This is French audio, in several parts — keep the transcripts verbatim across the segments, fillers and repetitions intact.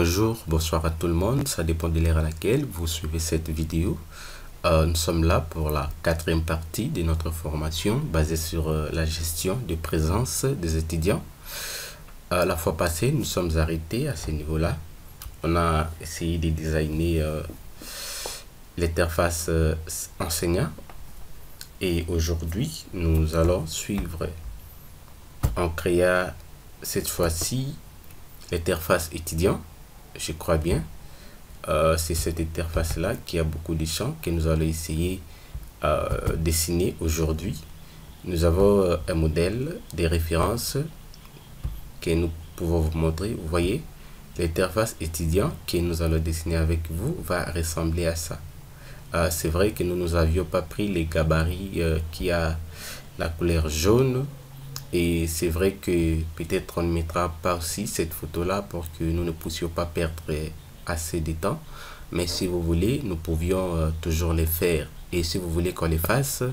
Bonjour, bonsoir à tout le monde, ça dépend de l'heure à laquelle vous suivez cette vidéo. Euh, nous sommes là pour la quatrième partie de notre formation basée sur euh, la gestion de présence des étudiants. Euh, la fois passée, nous sommes arrêtés à ce niveau-là. On a essayé de designer euh, l'interface euh, enseignant et aujourd'hui, nous allons suivre. On créa cette fois-ci l'interface étudiant. Je crois bien, euh, c'est cette interface là qui a beaucoup de champs que nous allons essayer euh, dessiner aujourd'hui. Nous avons euh, un modèle de référence que nous pouvons vous montrer. Vous voyez, l'interface étudiant que nous allons dessiner avec vous va ressembler à ça. Euh, c'est vrai que nous nous avions pas pris les gabarits euh, qui a la couleur jaune. Et c'est vrai que peut-être on ne mettra pas aussi cette photo là pour que nous ne puissions pas perdre assez de temps. Mais si vous voulez, nous pouvions euh, toujours les faire. Et si vous voulez qu'on les fasse,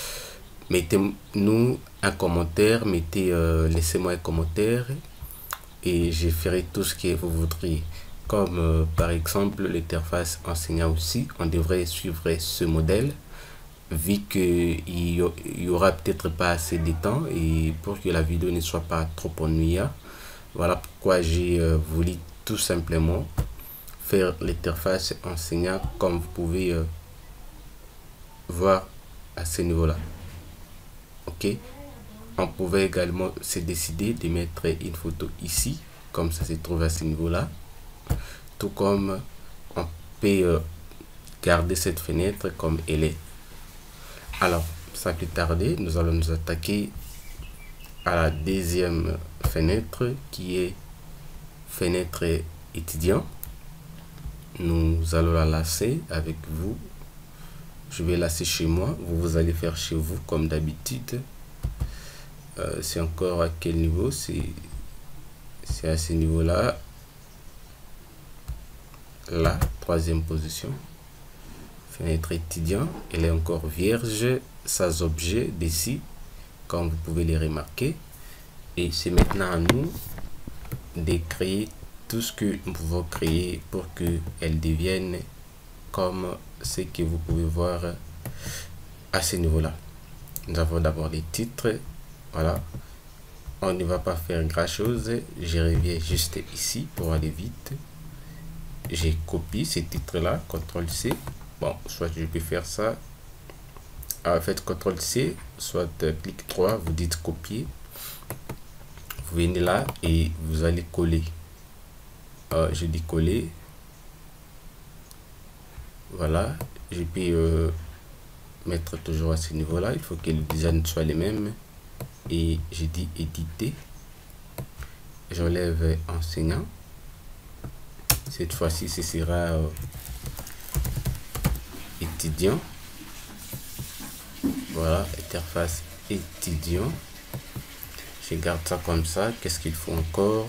mettez-nous un commentaire, mettez, euh, laissez-moi un commentaire et je ferai tout ce que vous voudriez. Comme euh, par exemple l'interface enseignant aussi, on devrait suivre ce modèle. Vu qu'il y aura peut-être pas assez de temps et pour que la vidéo ne soit pas trop ennuyante, voilà pourquoi j'ai euh, voulu tout simplement faire l'interface enseignant comme vous pouvez euh, voir à ce niveau là. Ok, on pouvait également se décider de mettre une photo ici comme ça se trouve à ce niveau là, tout comme on peut euh, garder cette fenêtre comme elle est. Alors, sans plus tarder, nous allons nous attaquer à la deuxième fenêtre qui est fenêtre étudiant. Nous allons la lasser avec vous. Je vais lasser chez moi. Vous, vous allez faire chez vous comme d'habitude. Euh, c'est encore à quel niveau? C'est à ce niveau-là. La troisième position. Fenêtre étudiant, elle est encore vierge, sans objet d'ici, comme vous pouvez les remarquer. Et c'est maintenant à nous de créer tout ce que nous pouvons créer pour qu'elle devienne comme ce que vous pouvez voir à ce niveau-là. Nous avons d'abord les titres, voilà. On ne va pas faire grand chose, je reviens juste ici pour aller vite. J'ai copié ces titres-là, contrôle C. Bon, soit je peux faire ça. En fait, contrôle C, soit euh, clic trois, vous dites copier. Vous venez là et vous allez coller. Euh, je dis coller. Voilà. Je peux euh, mettre toujours à ce niveau-là. Il faut que le design soit le même. Et je dis éditer. J'enlève enseignant. Cette fois-ci, ce sera euh, étudiant. Voilà, interface étudiant. Je garde ça comme ça. Qu'est-ce qu'il faut encore?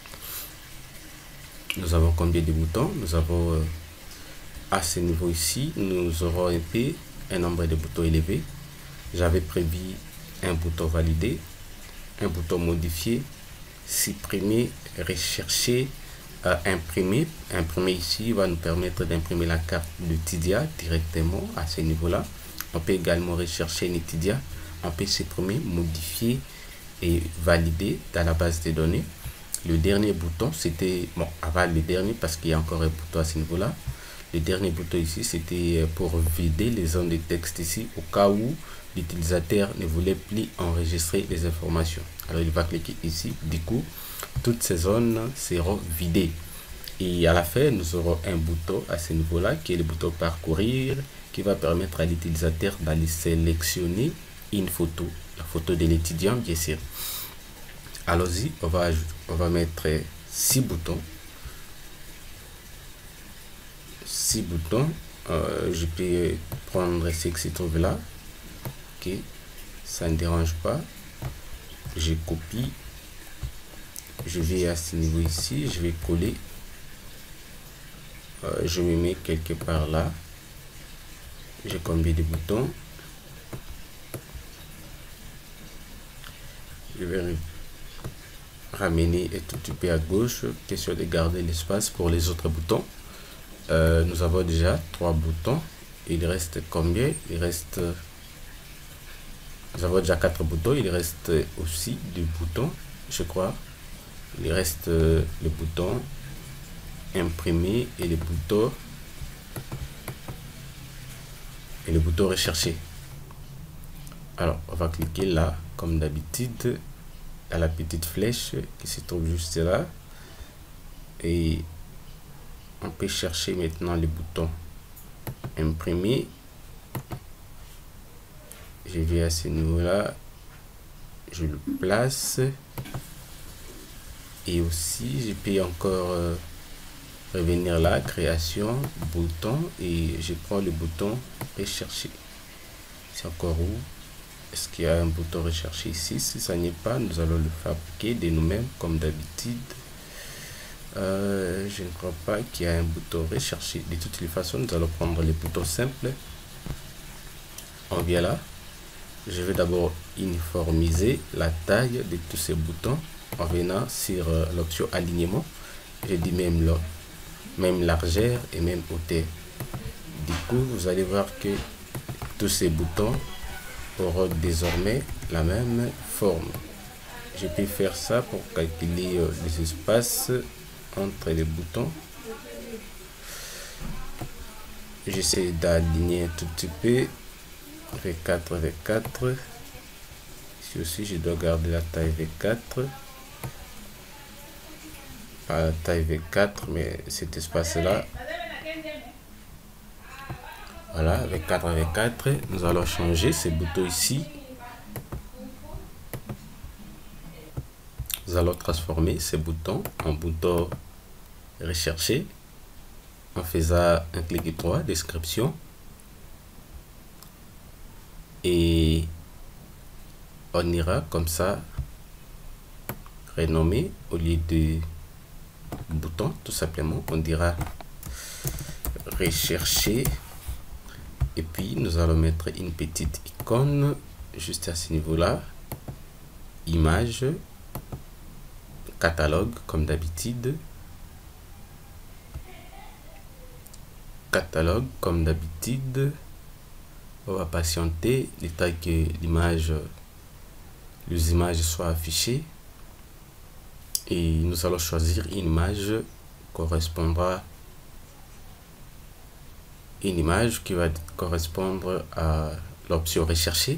Nous avons combien de boutons? Nous avons euh, à ce niveau ici, nous aurons un peu un nombre de boutons élevé. J'avais prévu un bouton validé, un bouton modifié, supprimer, rechercher, euh, imprimer. Imprimer ici va nous permettre d'imprimer la carte de Tidia directement à ce niveau-là. On peut également rechercher une Tidia. On peut supprimer, modifier et valider dans la base de données. Le dernier bouton, c'était, bon, avant le dernier, parce qu'il y a encore un bouton à ce niveau-là. Le dernier bouton ici, c'était pour vider les zones de texte ici, au cas où l'utilisateur ne voulait plus enregistrer les informations. Alors, il va cliquer ici. Du coup, toutes ces zones seront vidées. Et à la fin, nous aurons un bouton à ce niveau-là, qui est le bouton parcourir, qui va permettre à l'utilisateur d'aller sélectionner une photo, la photo de l'étudiant, bien sûr. Allons-y, on va, on va mettre six boutons. Six boutons. Euh, je peux prendre ce qui se trouve là. Ok, ça ne dérange pas. Je copie. Je vais à ce niveau ici, je vais coller. Euh, je me mets quelque part là. J'ai combien de boutons? Je vais ramener un tout petit peu à gauche, question de garder l'espace pour les autres boutons. Euh, nous avons déjà trois boutons. Il reste combien? Il reste, nous avons déjà quatre boutons. Il reste aussi deux boutons, je crois. Il reste le bouton imprimer et le bouton et le bouton rechercher. Alors on va cliquer là comme d'habitude à la petite flèche qui se trouve juste là et on peut chercher maintenant le bouton imprimer. Je vais à ce niveau là, je le place et aussi je peux encore euh, revenir là, création, bouton, et je prends le bouton rechercher. C'est encore où? Est-ce qu'il y a un bouton rechercher ici? Si ça n'est pas, nous allons le fabriquer de nous-mêmes comme d'habitude. Euh, je ne crois pas qu'il y a un bouton rechercher. De toutes les façons, nous allons prendre les boutons simples. On vient là. Je vais d'abord uniformiser la taille de tous ces boutons en venant sur euh, l'option alignement. Je dis même là, même largeur et même hauteur. Du coup, vous allez voir que tous ces boutons auront désormais la même forme. Je peux faire ça pour calculer euh, les espaces entre les boutons. J'essaie d'aligner un tout petit peu. V quatre, V quatre. Ici aussi, je dois garder la taille V quatre. Pas la taille V quatre, mais cet espace-là. Voilà, V quatre, V quatre. Nous allons changer ces boutons ici. Nous allons transformer ces boutons en boutons rechercher en faisant un clic droit, description. Et on ira comme ça renommer au lieu de bouton, tout simplement on dira rechercher et puis nous allons mettre une petite icône juste à ce niveau là, image, catalogue comme d'habitude, catalogue comme d'habitude. On va patienter le temps que l'image, les images soient affichées et nous allons choisir une image correspondra une image qui va correspondre à l'option rechercher.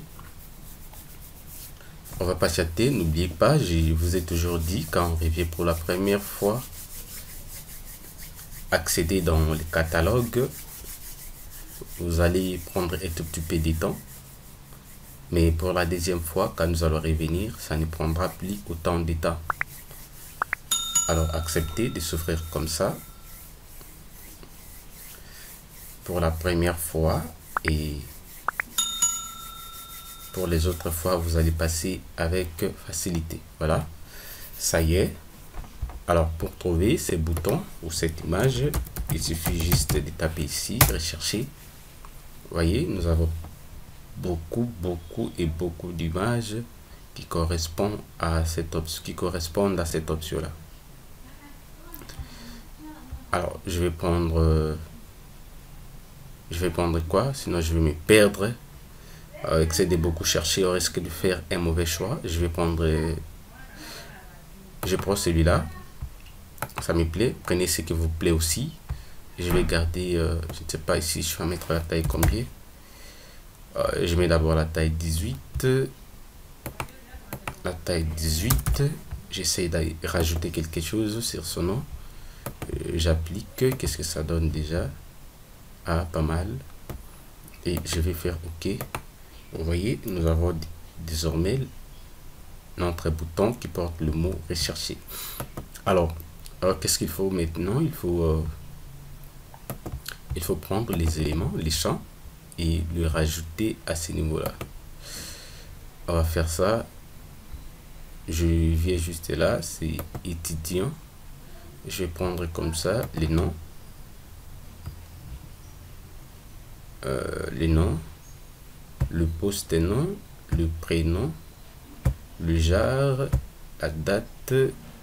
On va patienter, n'oubliez pas, je vous ai toujours dit quand on revient pour la première fois, accéder dans le catalogue. Vous allez prendre un tout petit peu de temps, mais pour la deuxième fois, quand nous allons revenir, ça ne prendra plus autant de temps. Alors, acceptez de s'offrir comme ça pour la première fois et pour les autres fois, vous allez passer avec facilité. Voilà, ça y est. Alors, pour trouver ces boutons ou cette image, il suffit juste de taper ici, rechercher. Voyez, nous avons beaucoup, beaucoup et beaucoup d'images qui correspondent à cette option, qui correspondent à cette option-là. Alors, je vais prendre, euh, je vais prendre quoi? Sinon, je vais me perdre. Euh, excès de beaucoup chercher, on risque de faire un mauvais choix. Je vais prendre, euh, je prends celui-là. Ça me plaît. Prenez ce qui vous plaît aussi. Je vais garder, euh, je ne sais pas ici, je vais mettre la taille combien. Euh, je mets d'abord la taille dix-huit. La taille dix-huit. J'essaie de rajouter quelque chose sur son nom. Euh, J'applique. Qu'est-ce que ça donne déjà? Ah, pas mal. Et je vais faire OK. Vous voyez, nous avons désormais notre bouton qui porte le mot rechercher. Alors, alors qu'est-ce qu'il faut maintenant? Il faut... Euh, Il faut prendre les éléments, les champs et le rajouter à ce niveau-là. On va faire ça. Je viens juste là, c'est étudiant. Je vais prendre comme ça les noms. Euh, les noms, le post-nom, le prénom, le genre, la date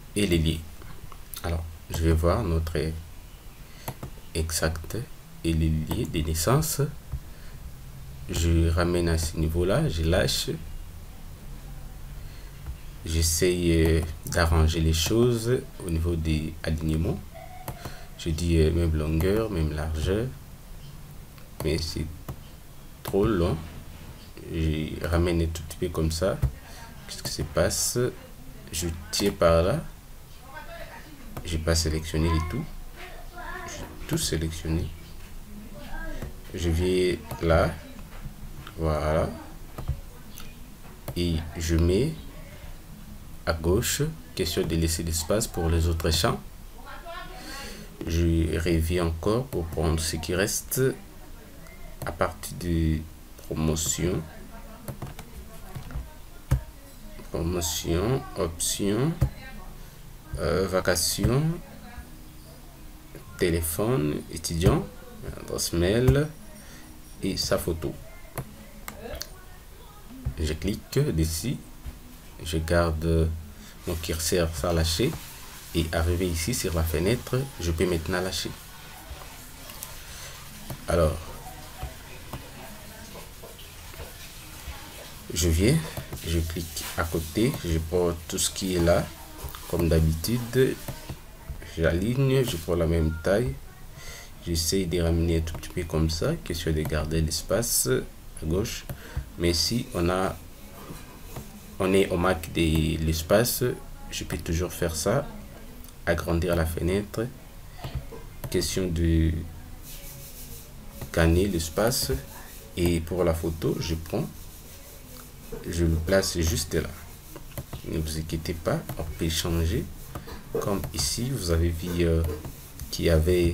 et les lier. Alors, je vais voir notre exact et les liés de naissance. Je ramène à ce niveau-là, je lâche. J'essaye d'arranger les choses au niveau des alignements. Je dis même longueur, même largeur. Mais c'est trop long. Je ramène un tout petit peu comme ça. Qu'est-ce qui se passe? Je tire par là. Je n'ai pas sélectionné les tout. J'ai tout sélectionné. Je vais là. Voilà. Et je mets à gauche. Question de laisser l'espace pour les autres champs. Je reviens encore pour prendre ce qui reste à partir de promotion. Promotion, option, euh, vacations, téléphone, étudiant, adresse mail et sa photo. Je clique d'ici, je garde mon curseur sans lâcher et arrivé ici sur la fenêtre, je peux maintenant lâcher. Alors, je viens, je clique à côté, je prends tout ce qui est là, comme d'habitude, j'aligne, je prends la même taille, j'essaye de ramener un tout petit peu comme ça, question de garder l'espace à gauche, mais si on a, on est au max de l'espace, je peux toujours faire ça, agrandir la fenêtre, question de gagner l'espace, et pour la photo, je prends, je le place juste là. Ne vous inquiétez pas, on peut changer. Comme ici, vous avez vu euh, qu'il y avait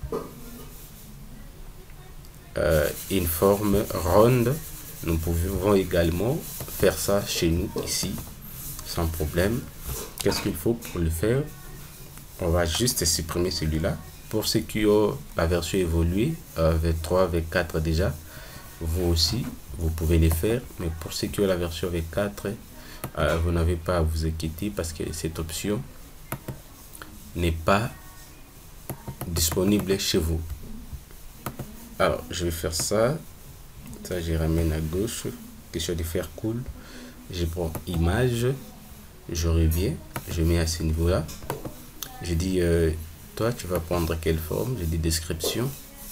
euh, une forme ronde. Nous pouvons également faire ça chez nous ici, sans problème. Qu'est-ce qu'il faut pour le faire? On va juste supprimer celui-là. Pour ceux qui ont la version évoluée, euh, V trois, V quatre déjà, vous aussi, vous pouvez les faire. Mais pour ceux qui ont la version V quatre, euh, vous n'avez pas à vous inquiéter parce que cette option n'est pas disponible chez vous. Alors, je vais faire ça. Ça, je ramène à gauche. Question de faire cool. Je prends image. Je reviens. Je mets à ce niveau-là. Je dis, euh, toi, tu vas prendre quelle forme? Je dis description.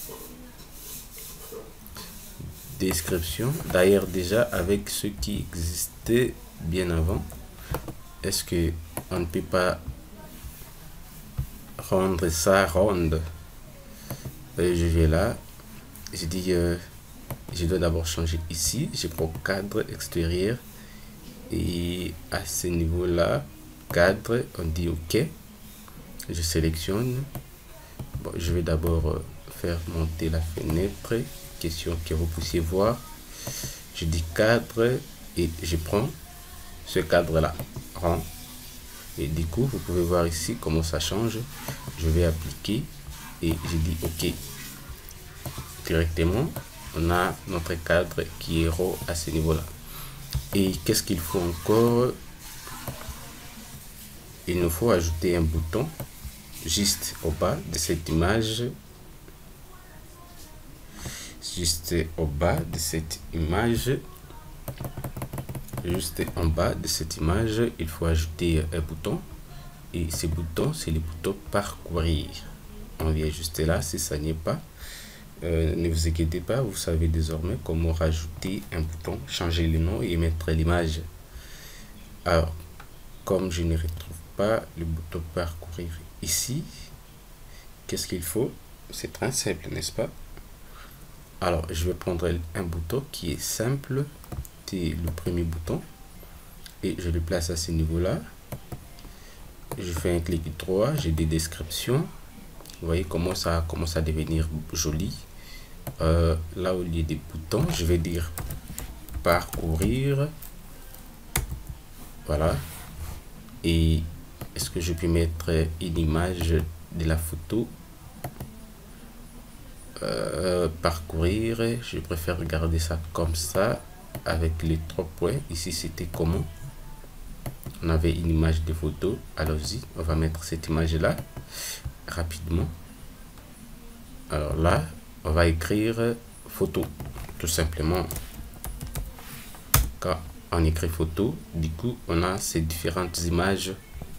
Description. D'ailleurs, déjà, avec ce qui existait bien avant, est-ce que on ne peut pas rendre ça ronde? Et je vais là. Je dis, euh, je dois d'abord changer ici. Je prends cadre extérieur. Et à ce niveau-là, cadre, on dit OK. Je sélectionne. Bon, je vais d'abord faire monter la fenêtre. Question que vous puissiez voir. Je dis cadre et je prends ce cadre-là, rond. Et du coup, vous pouvez voir ici comment ça change. Je vais appliquer et je dis OK. Directement, on a notre cadre qui est rond à ce niveau-là. Et qu'est-ce qu'il faut encore? Il nous faut ajouter un bouton juste au bas de cette image. Juste au bas de cette image. Juste en bas de cette image, il faut ajouter un bouton. Et ce bouton, c'est le bouton parcourir. On vient juste là, si ça n'y est pas. Euh, ne vous inquiétez pas, vous savez désormais comment rajouter un bouton, changer le nom et mettre l'image. Alors, comme je ne retrouve pas le bouton parcourir ici, qu'est-ce qu'il faut? C'est très simple, n'est-ce pas? Alors, je vais prendre un bouton qui est simple, c'est le premier bouton, et je le place à ce niveau-là. Je fais un clic droit, j'ai des descriptions. Vous voyez comment ça commence à devenir joli. Euh, là où il y a des boutons, je vais dire parcourir. Voilà. Et est-ce que je peux mettre une image de la photo? Euh, parcourir, je préfère regarder ça comme ça avec les trois points. Ici c'était comment? on avait une image de photo. Allons-y, on va mettre cette image là rapidement. Alors là, on va écrire photo, tout simplement. Quand on écrit photo, du coup, on a ces différentes images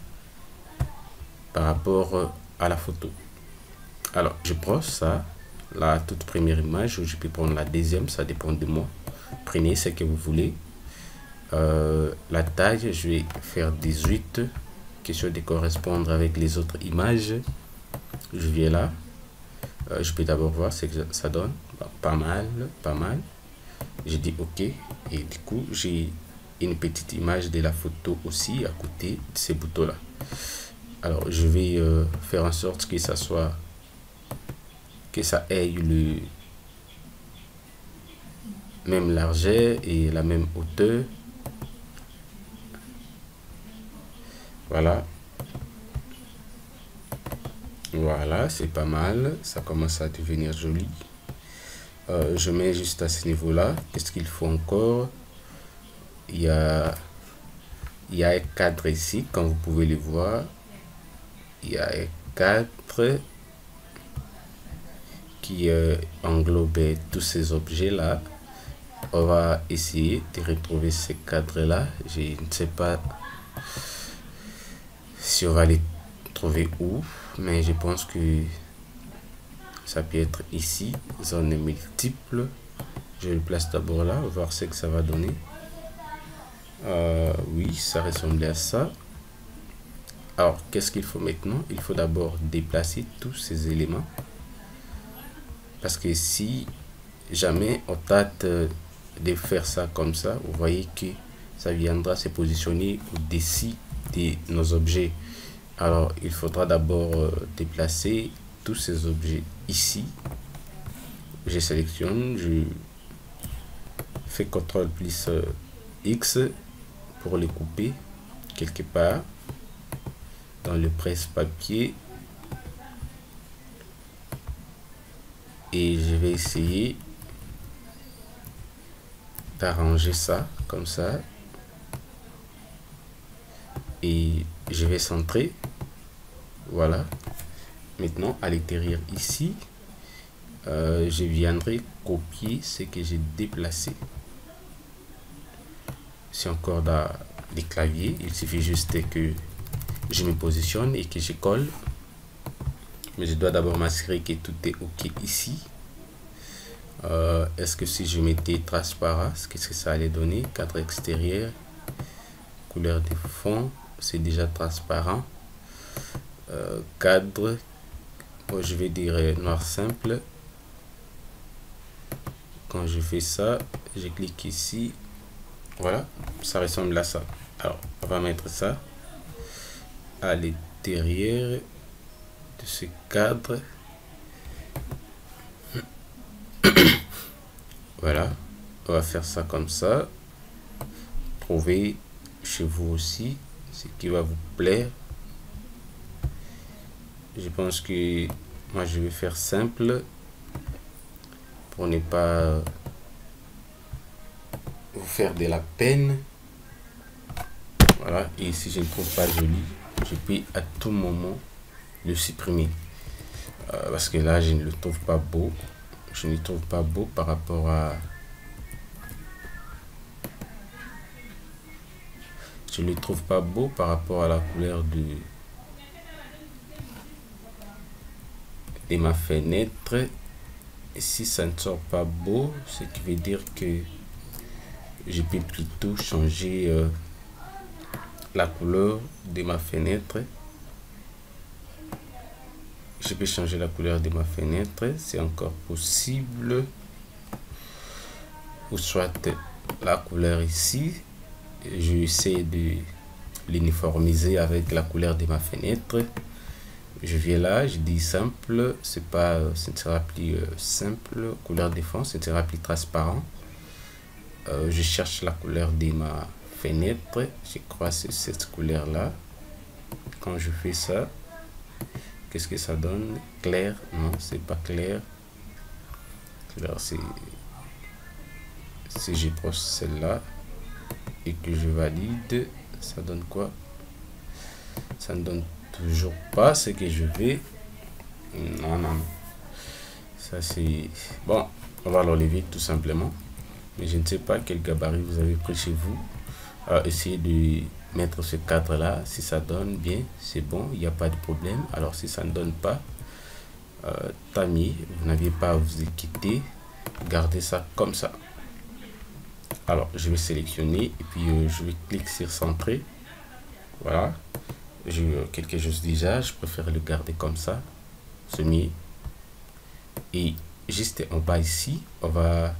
par rapport à la photo. Alors, je prends ça, la toute première image, ou je peux prendre la deuxième, ça dépend de moi. Prenez ce que vous voulez. Euh, la taille, je vais faire dix-huit, question de correspondre avec les autres images. Je viens là. Euh, je peux d'abord voir ce que ça donne. Bon, pas mal, pas mal. J'ai dit OK. Et du coup, j'ai une petite image de la photo aussi à côté de ces boutons-là. Alors, je vais euh, faire en sorte que ça soit... que ça ait le même largeur et la même hauteur. Voilà. Voilà, c'est pas mal. Ça commence à devenir joli. Euh, je mets juste à ce niveau-là. Qu'est-ce qu'il faut encore? Il y a, il y a un cadre ici, comme vous pouvez le voir. Il y a un cadre qui euh, englobe tous ces objets-là. On va essayer de retrouver ce cadre-là. Je ne sais pas si on va les trouver où, mais je pense que ça peut être ici, zone multiple. Je le place d'abord là, voir ce que ça va donner. Euh, oui, ça ressemble à ça. Alors, qu'est-ce qu'il faut maintenant? Il faut d'abord déplacer tous ces éléments. Parce que si jamais on tâte de faire ça comme ça, vous voyez que ça viendra se positionner au-dessus de nos objets. Alors, il faudra d'abord euh, déplacer tous ces objets ici. Je sélectionne, je fais contrôle plus euh, X pour les couper quelque part dans le presse-papier. Et je vais essayer d'arranger ça comme ça. Et je vais centrer. Voilà. Maintenant, à l'intérieur ici, euh, je viendrai copier ce que j'ai déplacé. C'est encore dans les claviers. Il suffit juste que je me positionne et que je colle. Mais je dois d'abord m'assurer que tout est OK ici. Euh, Est-ce que si je mettais transparent, qu'est-ce que ça allait donner? Cadre extérieur, couleur de fond, c'est déjà transparent. Euh, cadre, moi je vais dire noir simple. Quand je fais ça, je clique ici. Voilà, ça ressemble à ça. Alors, on va mettre ça à l'intérieur de ce cadre. Voilà, on va faire ça comme ça. Trouvez chez vous aussi ce qui va vous plaire. Je pense que moi je vais faire simple pour ne pas vous faire de la peine. Voilà, et si je ne trouve pas joli, je peux à tout moment le supprimer. Euh, parce que là je ne le trouve pas beau. Je ne le trouve pas beau par rapport à... Je ne le trouve pas beau par rapport à la couleur de... de ma fenêtre. Et si ça ne sort pas beau, ce qui veut dire que je peux plutôt changer euh, la couleur de ma fenêtre. Je peux changer la couleur de ma fenêtre, c'est encore possible. Ou soit la couleur ici, j'essaie de l'uniformiser avec la couleur de ma fenêtre. Je viens là, je dis simple, c'est pas, ce ne sera plus euh, simple, couleur de fond, ce ne sera plus transparent. Euh, je cherche la couleur de ma fenêtre, je crois que c'est cette couleur là. Quand je fais ça, qu'est-ce que ça donne? Clair? Non, c'est pas clair. Alors c'est, si je prends celle-là et que je valide, ça donne quoi? Ça ne donne toujours pas ce que je vais. Non, non, non. Ça, c'est... Bon, on va l'enlever tout simplement. Mais je ne sais pas quel gabarit vous avez pris chez vous. Alors, essayez de mettre ce cadre là. Si ça donne bien, c'est bon, il n'y a pas de problème. Alors, si ça ne donne pas, euh, tant mieux, vous n'aviez pas à vous inquiéter. Gardez ça comme ça. Alors, je vais sélectionner et puis euh, je vais cliquer sur centrer. Voilà. J'ai euh, quelque chose déjà. Je préfère le garder comme ça. C'est mieux. Et juste en bas ici, on va...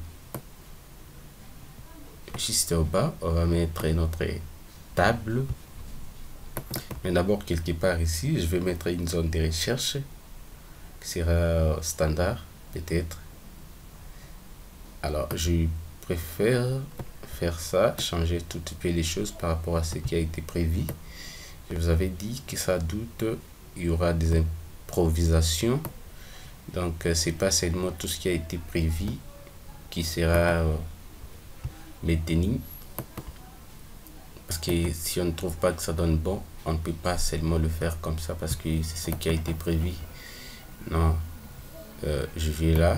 Juste au bas, on va mettre notre table. Mais d'abord, quelque part ici, je vais mettre une zone de recherche qui sera standard, peut-être. Alors, je préfère faire ça, changer tout petit peu les choses par rapport à ce qui a été prévu. Je vous avais dit que ça doute, il y aura des improvisations. Donc, c'est pas seulement tout ce qui a été prévu qui sera maintenu. Parce que si on ne trouve pas que ça donne bon, on ne peut pas seulement le faire comme ça parce que c'est ce qui a été prévu. Non, euh, je vais là,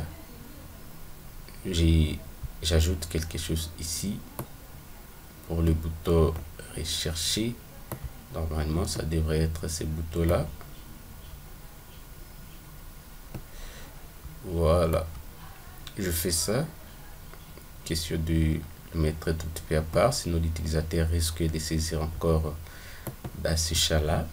j'ai j'ajoute quelque chose ici pour le bouton rechercher. Normalement, ça devrait être ces boutons là. Voilà, je fais ça. Question de le mettre tout petit peu à part, sinon l'utilisateur risque de saisir encore dans ce chat là.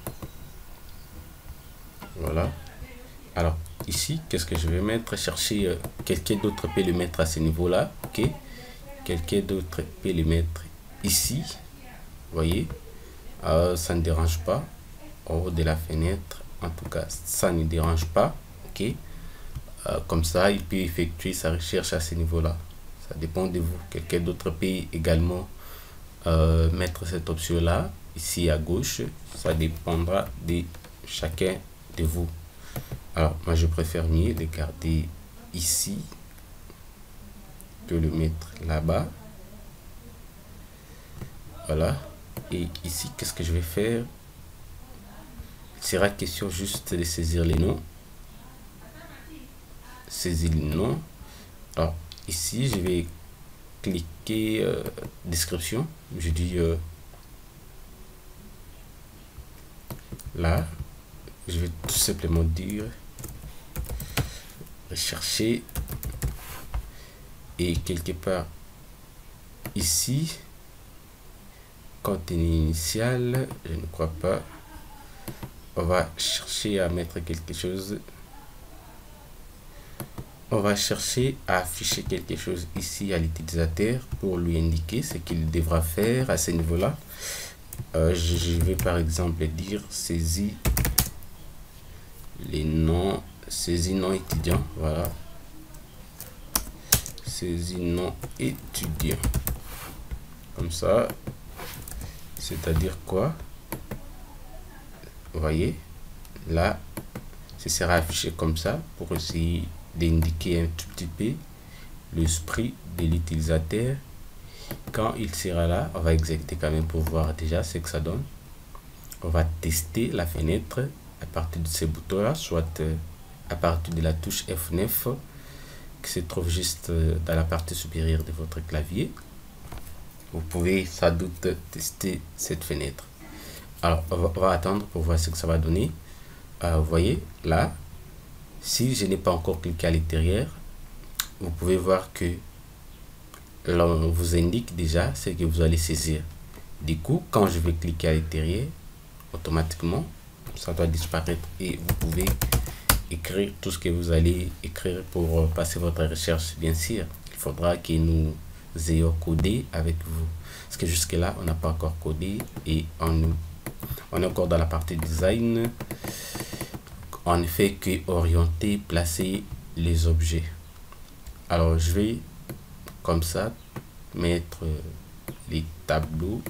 Voilà. Alors ici, qu'est-ce que je vais mettre? Chercher euh, quelqu'un d'autre peut le mettre à ce niveau là. Ok, quelqu'un d'autre peut le mettre ici. Voyez, euh, ça ne dérange pas en haut de la fenêtre. En tout cas, ça ne dérange pas. Ok, euh, comme ça, il peut effectuer sa recherche à ce niveau là. Ça dépend de vous. Quelqu'un d'autre peut également euh, mettre cette option là ici à gauche. Ça dépendra de chacun de vous. Alors moi je préfère mieux le garder ici que le mettre là-bas. Voilà. Et ici, qu'est-ce que je vais faire? Il sera question juste de saisir les noms. Saisir les noms. Alors ici, je vais cliquer euh, description. Je dis euh, là, je vais tout simplement dire rechercher et quelque part ici contenu initial, je ne crois pas. On va chercher à mettre quelque chose. On va chercher à afficher quelque chose ici à l'utilisateur pour lui indiquer ce qu'il devra faire à ce niveau-là. Euh, je, je vais par exemple dire saisis les noms, saisis non étudiants. Voilà. Saisis non étudiants. Comme ça. C'est-à-dire quoi? Vous voyez, là, ce sera affiché comme ça pour essayer d'indiquer un tout petit peu l'esprit de l'utilisateur. Quand il sera là, on va exécuter quand même pour voir déjà ce que ça donne. On va tester la fenêtre à partir de ces boutons là, soit à partir de la touche F neuf qui se trouve juste dans la partie supérieure de votre clavier. Vous pouvez sans doute tester cette fenêtre. Alors on va, on va attendre pour voir ce que ça va donner. Euh, vous voyez là, si je n'ai pas encore cliqué à l'intérieur, vous pouvez voir que là on vous indique déjà ce que vous allez saisir. Du coup, quand je vais cliquer à l'intérieur, automatiquement ça doit disparaître et vous pouvez écrire tout ce que vous allez écrire pour passer votre recherche. Bien sûr, il faudra que nous ayons codé avec vous, parce que jusque là on n'a pas encore codé et on, on est encore dans la partie design. On ne fait que orienter, placer les objets. Alors je vais comme ça mettre les tableaux.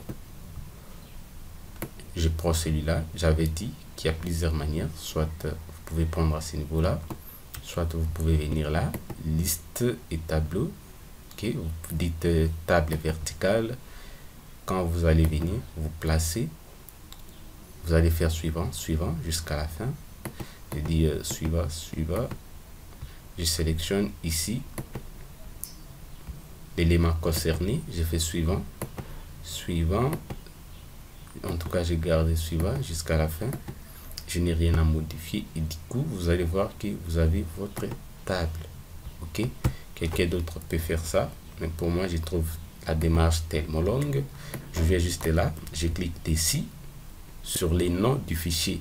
Je prends celui-là. J'avais dit qu'il y a plusieurs manières, soit vous pouvez prendre à ce niveau là, soit vous pouvez venir là, liste et tableau. Okay, vous dites euh, table verticale quand vous allez venir, vous placez, vous allez faire suivant, suivant jusqu'à la fin. Je dis euh, suivant, suivant. Je sélectionne ici l'élément concerné. Je fais suivant, suivant. En tout cas, j'ai gardé suivant jusqu'à la fin. Je n'ai rien à modifier et du coup, vous allez voir que vous avez votre table. Ok, quelqu'un d'autre peut faire ça, mais pour moi, je trouve la démarche tellement longue. Je viens juste là, je clique ici sur les noms du fichier.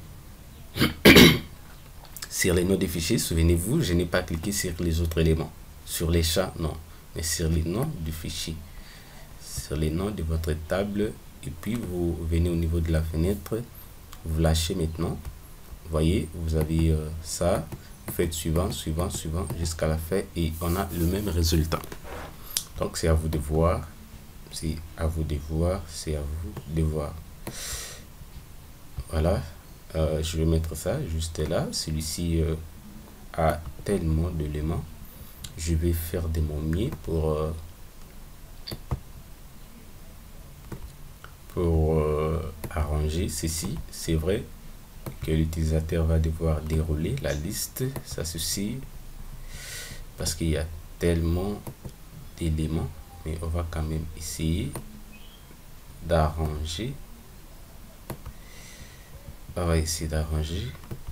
Sur les noms du fichier, souvenez-vous, je n'ai pas cliqué sur les autres éléments. Sur les chats, non, mais sur les noms du fichier. Sur les noms de votre table. Et puis, vous venez au niveau de la fenêtre. Vous lâchez maintenant. Vous voyez, vous avez euh, ça. Vous faites suivant, suivant, suivant jusqu'à la fin. Et on a le même résultat. Donc, c'est à vous de voir. C'est à vous de voir. C'est à vous de voir. Voilà. Euh, je vais mettre ça juste là. Celui-ci euh, a tellement d'éléments. Je vais faire de mon mieux pour euh, pour euh, arranger ceci. C'est vrai que l'utilisateur va devoir dérouler la liste, ça ceci, parce qu'il y a tellement d'éléments, mais on va quand même essayer d'arranger. On va essayer d'arranger.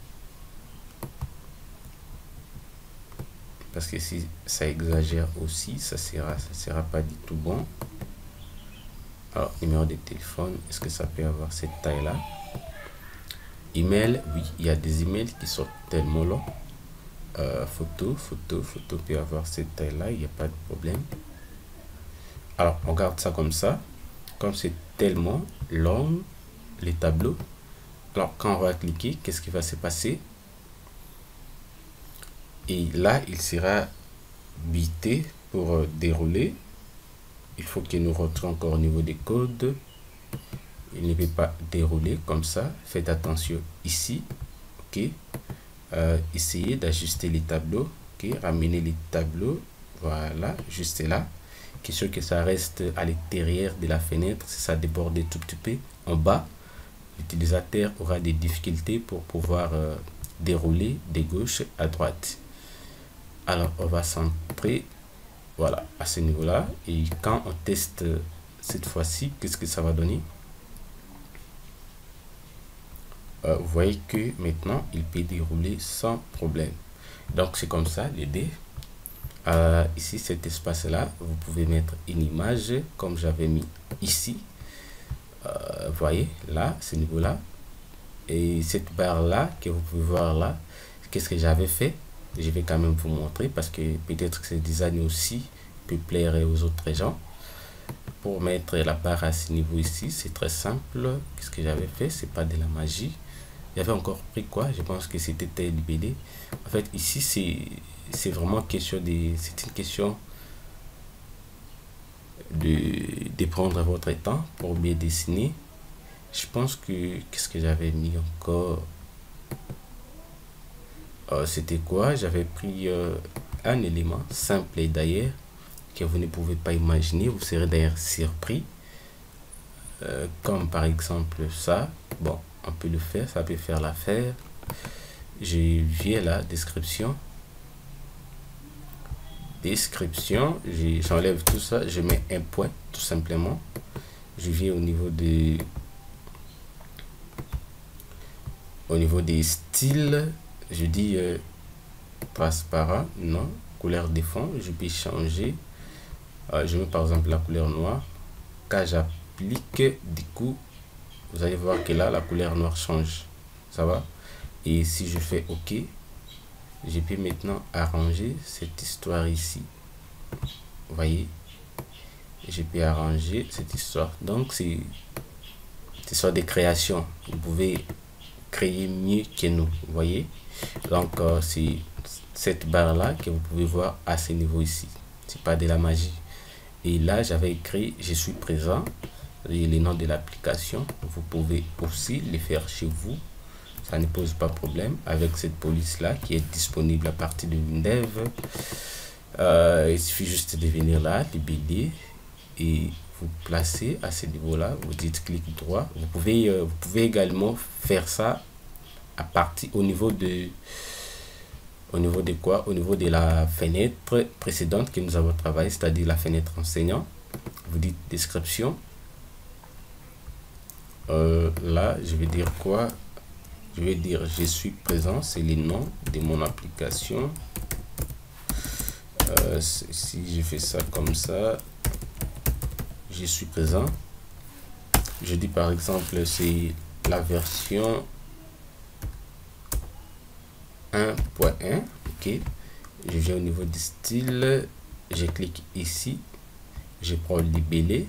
Parce que si ça exagère aussi, ça sera, ça sera pas du tout bon. Alors, numéro de téléphone, est-ce que ça peut avoir cette taille-là? Email, oui, il y a des emails qui sont tellement longs. Euh, photo, photo, photo peut avoir cette taille-là, il n'y a pas de problème. Alors, on garde ça comme ça. Comme c'est tellement long, les tableaux. Alors, quand on va cliquer, qu'est-ce qui va se passer? Et là, il sera bité pour euh, dérouler. Il faut que nous rentrions encore au niveau des codes. Il ne peut pas dérouler comme ça. Faites attention ici. Ok. Euh, essayez d'ajuster les tableaux. Ok. Ramenez les tableaux. Voilà. Juste là. Question que ça reste à l'intérieur de la fenêtre. Si ça déborde tout petit peu en bas, l'utilisateur aura des difficultés pour pouvoir euh, dérouler de gauche à droite. Alors, on va centrer. Voilà, à ce niveau-là. Et quand on teste cette fois-ci, qu'est-ce que ça va donner? euh, Vous voyez que maintenant, il peut dérouler sans problème. Donc, c'est comme ça, l'idée. Euh, ici, cet espace-là, vous pouvez mettre une image, comme j'avais mis ici. Euh, vous voyez, là, ce niveau-là. Et cette barre-là, que vous pouvez voir là, qu'est-ce que j'avais fait? Je vais quand même vous montrer, parce que peut-être que ce design aussi peut plaire aux autres gens. Pour mettre la barre à ce niveau ici, c'est très simple. Qu'est-ce que j'avais fait? C'est pas de la magie. J'avais encore pris quoi? Je pense que c'était T L B D. En fait, ici, c'est c'est vraiment question de... C'est une question de, de prendre votre temps pour bien dessiner. Je pense que... Qu'est-ce que j'avais mis encore? Euh, c'était quoi? J'avais pris euh, un élément simple et d'ailleurs que vous ne pouvez pas imaginer. Vous serez d'ailleurs surpris. Euh, comme par exemple ça. Bon, on peut le faire. Ça peut faire l'affaire. Je viens là, description. Description. J'enlève tout ça. Je mets un point, tout simplement. Je viens au niveau de... Au niveau des styles. Je dis euh, transparent. Non. Couleur de fond. Je peux changer. Euh, je mets par exemple la couleur noire. Quand j'applique, du coup, vous allez voir que là, la couleur noire change. Ça va? Et si je fais OK, je peux maintenant arranger cette histoire ici. Vous voyez? Je peux arranger cette histoire. Donc, c'est ce sont des créations. Vous pouvez créer mieux que nous. Vous voyez? Donc, euh, c'est cette barre-là que vous pouvez voir à ce niveau ici. C'est pas de la magie. Et là, j'avais écrit « Je suis présent » et les noms de l'application. Vous pouvez aussi les faire chez vous. Ça ne pose pas problème avec cette police-là qui est disponible à partir de Windev. Euh, il suffit juste de venir là, libider et vous placez à ce niveau là, vous dites clic droit. Vous pouvez euh, vous pouvez également faire ça à partir au niveau de au niveau de quoi au niveau de la fenêtre précédente que nous avons travaillé, c'est-à-dire la fenêtre enseignant. Vous dites description. Euh, là je vais dire quoi? Je vais dire je suis présent, c'est le nom de mon application. Euh, si je fais ça comme ça, je suis présent. Je dis par exemple c'est la version un point un. Ok, je viens au niveau du style, je clique ici, je prends libellé,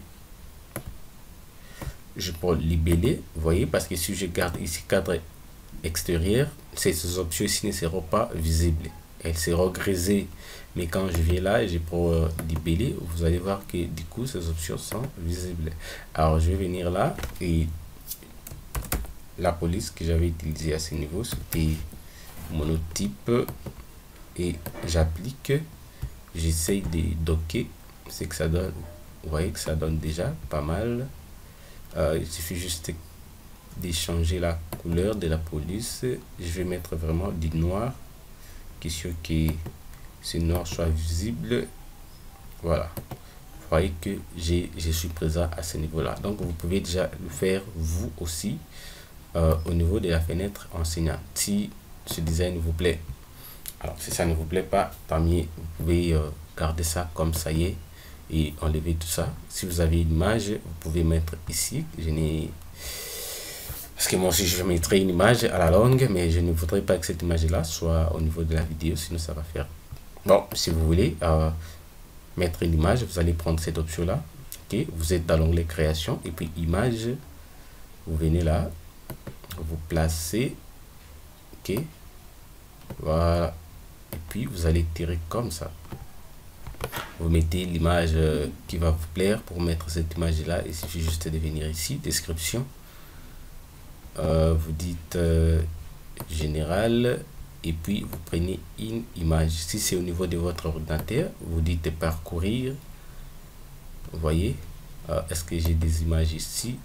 je prends libellé, vous voyez, parce que si je garde ici cadre extérieur, ces options ici ne seront pas visibles, elles seront grisées. Mais quand je viens là et je prends euh, libellé, vous allez voir que du coup ces options sont visibles. Alors je vais venir là et la police que j'avais utilisée à ce niveau, c'était monotype, et j'applique, j'essaye de docker, c'est que ça donne. Vous voyez que ça donne déjà pas mal. Euh, il suffit juste de changer la couleur de la police. Je vais mettre vraiment du noir, question que ce noir soit visible. Voilà, vous voyez que j'ai je suis présent à ce niveau là. Donc vous pouvez déjà le faire vous aussi euh, au niveau de la fenêtre enseignante, si ce design vous plaît. Alors si ça ne vous plaît pas, tant mieux, vous pouvez euh, garder ça comme ça y est et enlever tout ça. Si vous avez une image, vous pouvez mettre ici. Je n'ai parce que moi aussi je mettrai une image à la longue, mais je ne voudrais pas que cette image là soit au niveau de la vidéo, sinon ça va faire. Bon, si vous voulez euh, mettre une image, vous allez prendre cette option là. Ok, vous êtes dans l'onglet création et puis image, vous venez là, vous placez. Ok, voilà, et puis vous allez tirer comme ça. Vous mettez l'image euh, qui va vous plaire. Pour mettre cette image là, il suffit juste de venir ici, description, euh, vous dites euh, général, et puis vous prenez une image. Si c'est au niveau de votre ordinateur, vous dites parcourir. Vous voyez, euh, est-ce que j'ai des images ici?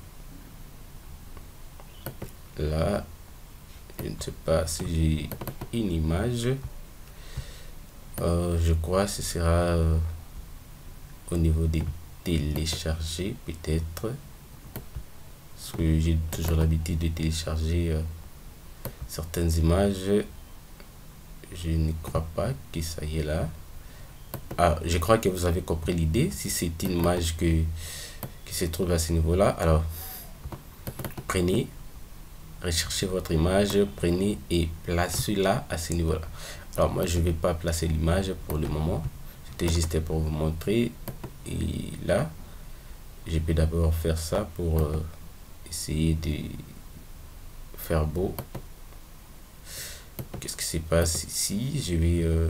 Là, je ne sais pas si j'ai une image. Euh, je crois que ce sera euh, au niveau des télécharger, peut-être, parce que j'ai toujours l'habitude de télécharger euh, certaines images. Je ne crois pas que ça y est là. Ah, je crois que vous avez compris l'idée. Si c'est une image que qui se trouve à ce niveau là, alors prenez, recherchez votre image, prenez et placez-la à ce niveau là. Alors moi je vais pas placer l'image pour le moment, c'était juste pour vous montrer. Et là je peux d'abord faire ça pour euh, essayer de faire beau. Qu'est-ce qui se passe ici? Je vais euh,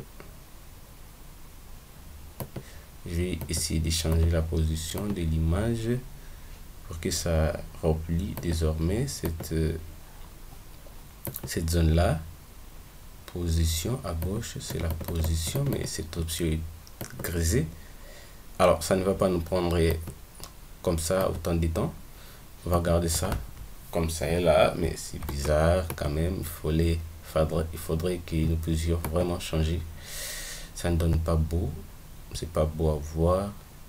je vais essayer de changer la position de l'image pour que ça remplit désormais cette euh, cette zone là. Position à gauche, c'est la position, mais cette option est grisée. Alors ça ne va pas nous prendre comme ça autant de temps. On va garder ça comme ça est là, mais c'est bizarre quand même. Il faut les faudrait il faudrait que nous puissions vraiment changer. Ça ne donne pas beau, c'est pas beau à voir.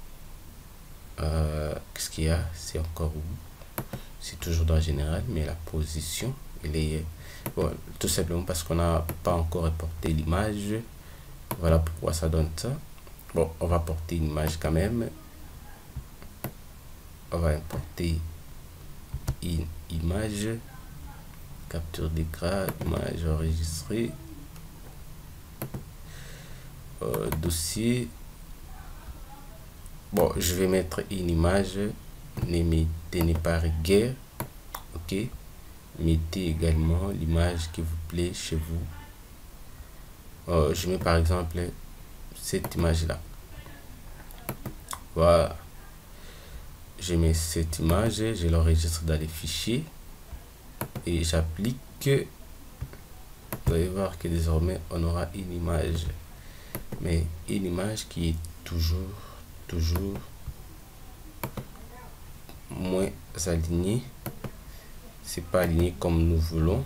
Euh, qu'est-ce qu'il y a? C'est encore où? C'est toujours dans général, mais la position elle est bon, tout simplement parce qu'on n'a pas encore importé l'image. Voilà pourquoi ça donne ça. Bon, on va porter une image quand même. On va importer une image, capture d'écran, image enregistrée, euh, dossier. Bon, je vais mettre une image, ne mettez pas guère. Ok, mettez également l'image qui vous plaît chez vous. Euh, je mets par exemple cette image là. Voilà, je mets cette image, je l'enregistre dans les fichiers et j'applique. Vous allez voir que désormais on aura une image, mais une image qui est toujours toujours moins aligné, c'est pas aligné comme nous voulons.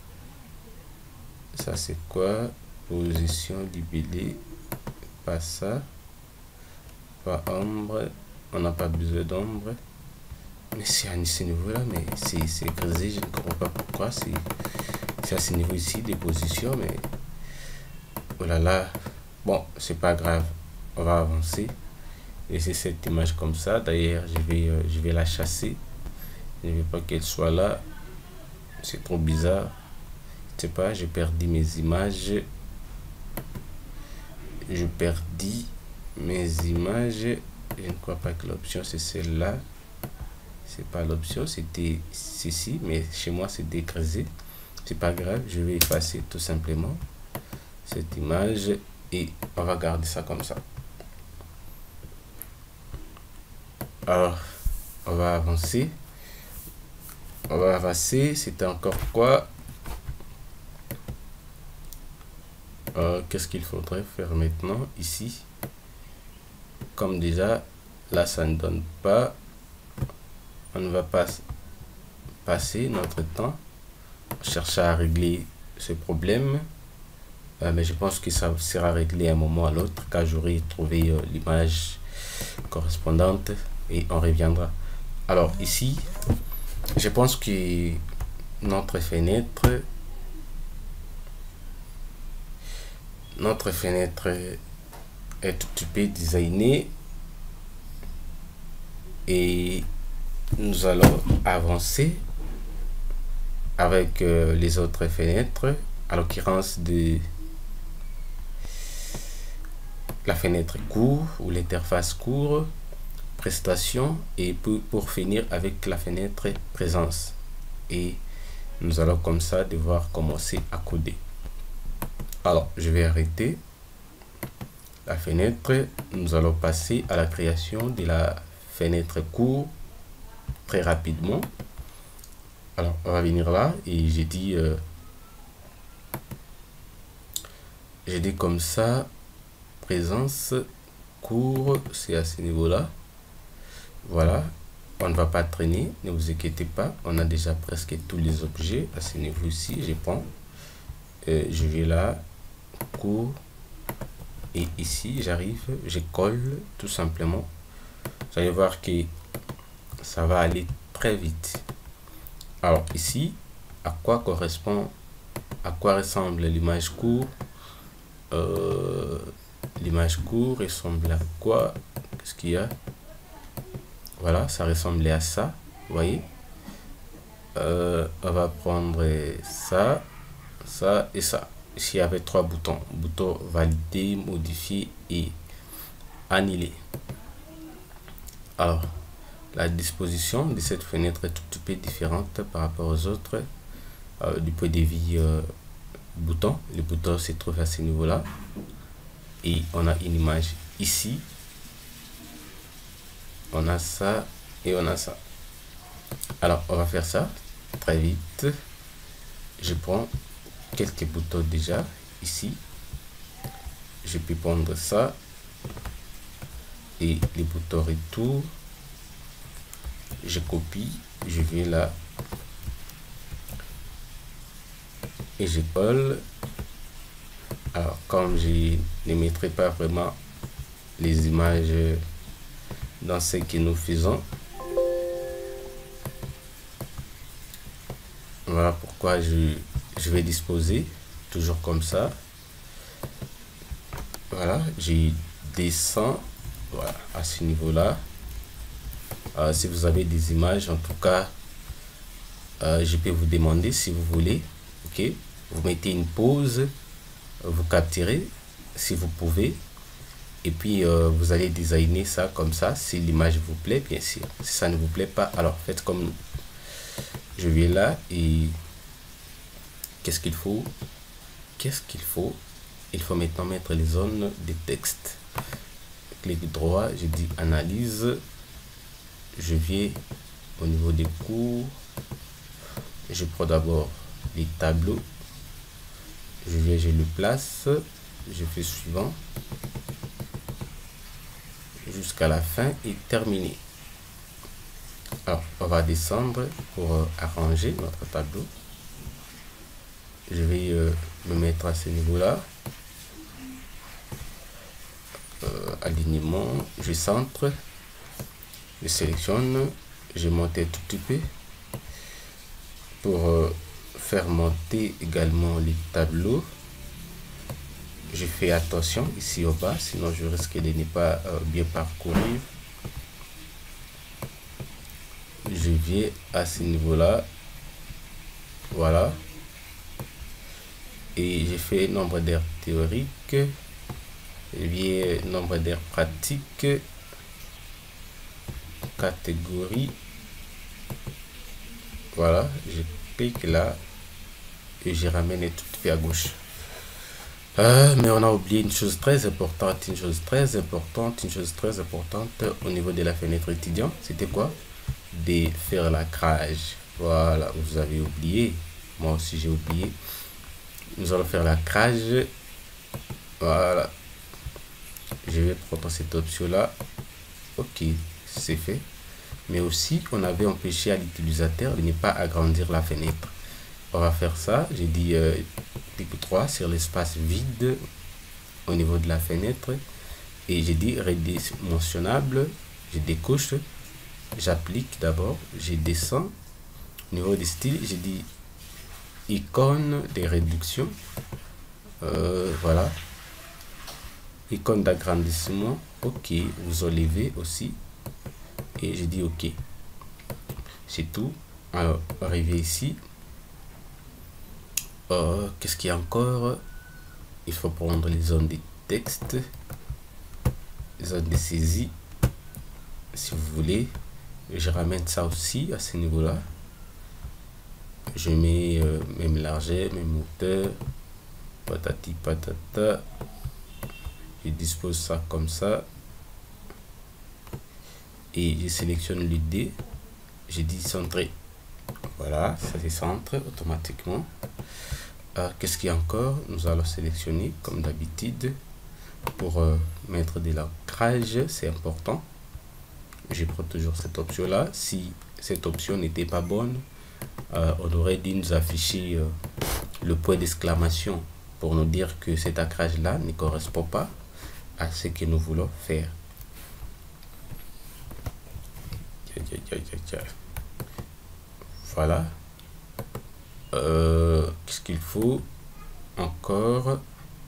Ça c'est quoi? Position libellée, pas ça, pas ombre, on n'a pas besoin d'ombre, mais c'est à ce niveau là, mais c'est grisé, je ne comprends pas pourquoi. C'est à ce niveau ici des positions, mais oh là là, bon, c'est pas grave, on va avancer. Laissez cette image comme ça. D'ailleurs, je vais euh, je vais la chasser, je ne veux pas qu'elle soit là, c'est trop bizarre. Je sais pas, j'ai perdu mes images, je perdis mes images. Je ne crois pas que l'option c'est celle-là, c'est pas l'option, c'était ceci, mais chez moi c'est dégrisé. C'est pas grave, je vais effacer tout simplement cette image et on va garder ça comme ça. Alors on va avancer, on va avancer. C'était encore quoi? Euh, qu'est-ce qu'il faudrait faire maintenant ici? Comme déjà là ça ne donne pas, on ne va pas passer notre temps chercher à régler ce problème, euh, mais je pense que ça sera réglé à un moment à l'autre quand j'aurai trouvé euh, l'image correspondante et on reviendra. Alors ici je pense que notre fenêtre notre fenêtre est tout petit peu designée et nous allons avancer avec euh, les autres fenêtres, à l'occurrence de la fenêtre cours ou l'interface cours, prestation, et pour, pour finir avec la fenêtre présence. Et nous allons comme ça devoir commencer à coder. Alors je vais arrêter la fenêtre, nous allons passer à la création de la fenêtre cours très rapidement. Alors on va venir là et j'ai dit euh, j'ai dit comme ça, présence cours, c'est à ce niveau là. Voilà, on ne va pas traîner, ne vous inquiétez pas, on a déjà presque tous les objets à ce niveau ici. Je prends euh, je vais là, cours, et ici j'arrive, je colle tout simplement. Vous allez voir que ça va aller très vite. Alors ici, à quoi correspond, à quoi ressemble l'image court? euh, L'image court ressemble à quoi? Qu'est-ce qu'il y a? Voilà, ça ressemblait à ça, vous voyez. Euh, on va prendre ça, ça et ça. Ici, il y avait trois boutons. Bouton valider, modifier et annuler. Alors, la disposition de cette fenêtre est tout petit peu différente par rapport aux autres. Euh, du point de vue euh, bouton, le bouton se trouve à ce niveau-là. Et on a une image ici. On a ça et on a ça. Alors, on va faire ça très vite. Je prends quelques boutons déjà ici. Je peux prendre ça et les boutons retour. Je copie, je vais là et je colle. Alors comme je ne mettrai pas vraiment les images dans ce que nous faisons, voilà pourquoi je, je vais disposer toujours comme ça. Voilà, je descends, voilà, à ce niveau là. Euh, si vous avez des images, en tout cas euh, je peux vous demander si vous voulez, ok, vous mettez une pause, vous capturez si vous pouvez, et puis euh, vous allez designer ça comme ça si l'image vous plaît, bien sûr. Si ça ne vous plaît pas, alors faites comme nous. Je vais là et qu'est-ce qu'il faut qu'est-ce qu'il faut il faut maintenant mettre les zones de texte. Clic droit, je dis analyse, je viens au niveau des cours, je prends d'abord les tableaux, je viens, je le place, je fais suivant jusqu'à la fin et terminé. Alors, on va descendre pour euh, arranger notre tableau. Je vais euh, me mettre à ce niveau-là. Euh, alignement, je centre, je sélectionne, je monte un tout petit peu pour euh, faire monter également les tableaux. Je fais attention ici au bas, sinon je risque de ne pas euh, bien parcourir. Je viens à ce niveau-là, voilà, et j'ai fait nombre d'heures théoriques, je viens nombre d'heures pratiques, catégorie, voilà, je clique là et je ramène tout fait à gauche. Euh, mais on a oublié une chose très importante, une chose très importante, une chose très importante au niveau de la fenêtre étudiant. C'était quoi? De faire l'ancrage. Voilà, vous avez oublié. Moi aussi j'ai oublié. Nous allons faire l'ancrage. Voilà. Je vais prendre cette option là. Ok, c'est fait. Mais aussi, on avait empêché à l'utilisateur de ne pas agrandir la fenêtre. On va faire ça. J'ai dit euh, clic trois sur l'espace vide au niveau de la fenêtre et j'ai dit redimensionnable. Je décoche, j'applique d'abord, je descends au niveau des styles, j'ai dit icône de réduction, euh, voilà, icône d'agrandissement, ok, vous enlevez aussi et j'ai dit ok, c'est tout. Alors arrivé ici, euh, qu'est-ce qu'il y a encore? Il faut prendre les zones de texte, les zones de saisie, si vous voulez. Je ramène ça aussi à ce niveau là. Je mets euh, même largeur, même hauteur, patati patata. Je dispose ça comme ça et je sélectionne le D. Je dis centrer, voilà, ça se centre automatiquement. Euh, qu'est-ce qu'il y a encore? Nous allons sélectionner comme d'habitude pour euh, mettre de l'ancrage, c'est important. Je prends toujours cette option là. Si cette option n'était pas bonne, euh, on aurait dû nous afficher euh, le point d'exclamation pour nous dire que cet ancrage là ne correspond pas à ce que nous voulons faire. Voilà. Euh, qu'est-ce qu'il faut encore?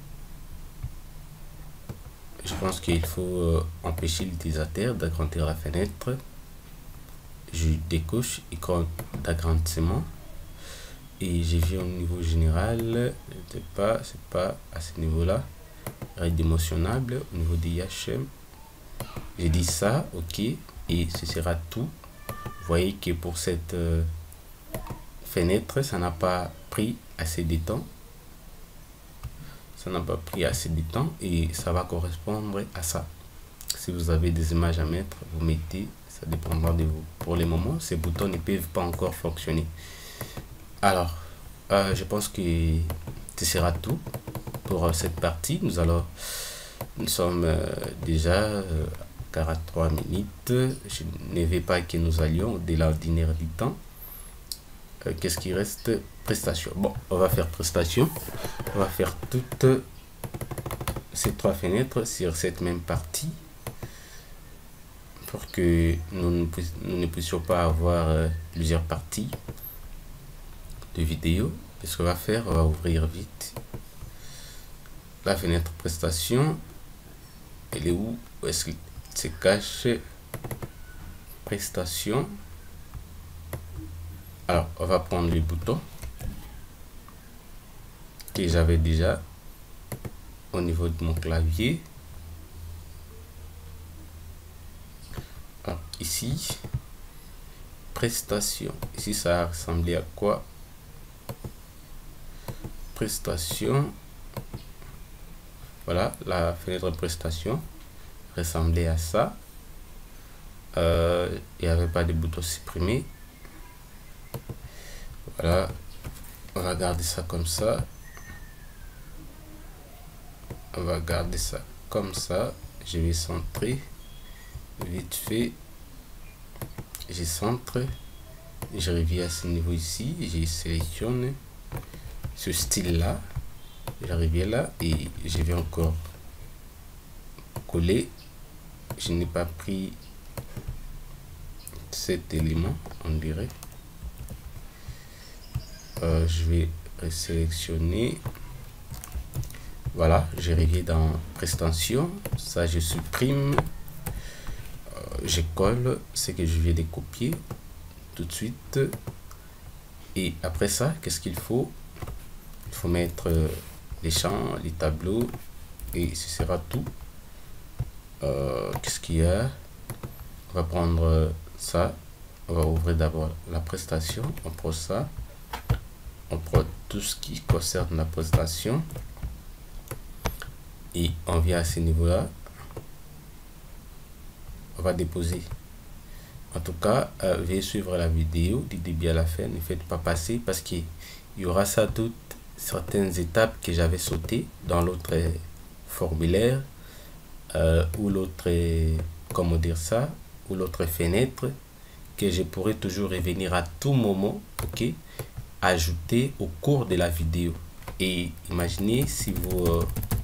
Je pense qu'il faut euh, empêcher l'utilisateur d'agrandir la fenêtre. Je décoche icône d'agrandissement et je viens au niveau général. C'est pas, c'est pas à ce niveau-là. Redimensionnable au niveau des I H M. J'ai dit ça, ok, et ce sera tout. Vous voyez que pour cette euh, fenêtre, ça n'a pas pris assez de temps. Ça n'a pas pris assez de temps et ça va correspondre à ça. Si vous avez des images à mettre, vous mettez, ça dépendra de vous. Pour le moment, ces boutons ne peuvent pas encore fonctionner. Alors, euh, je pense que ce sera tout pour euh, cette partie. Nous allons, nous sommes euh, déjà euh, quarante-trois minutes. Je ne veux pas que nous allions au-delà ordinaire du temps. Euh, Qu'est-ce qui reste? Prestation. Bon, on va faire prestation. On va faire toutes ces trois fenêtres sur cette même partie pour que nous ne, nous ne puissions pas avoir euh, plusieurs parties de vidéo. Ce qu'on va faire, on va ouvrir vite la fenêtre prestation. Elle est où? Où est-ce qu'il se cache? Prestation. Alors, on va prendre les boutons que j'avais déjà au niveau de mon clavier. Alors, ici, prestation. Ici, ça a ressemblé à quoi? Prestation. Voilà, la fenêtre prestation ressemblait à ça. Euh, il n'y avait pas de bouton supprimé. Voilà, on va garder ça comme ça. On va garder ça comme ça. Je vais centrer vite fait. je centre, je reviens à ce niveau ici, je sélectionne ce style là, j'arrive là et je vais encore coller. Je n'ai pas pris cet élément, on dirait. Euh, je vais sélectionner. Voilà, je reviens dans prestation, ça je supprime, euh, je colle ce que je viens de copier tout de suite. Et après ça, qu'est-ce qu'il faut? Il faut mettre les champs, les tableaux, et ce sera tout. Euh, qu'est-ce qu'il y a? On va prendre ça, on va ouvrir d'abord la prestation, on prend ça, on prend tout ce qui concerne la prestation et on vient à ce niveau là, on va déposer. En tout cas, euh, veuillez suivre la vidéo du début à la fin, ne faites pas passer parce qu'il y aura ça toutes certaines étapes que j'avais sautées dans l'autre formulaire euh, ou l'autre, comment dire ça, ou l'autre fenêtre que je pourrais toujours revenir à tout moment, ok, ajouter au cours de la vidéo. Et imaginez si vous euh,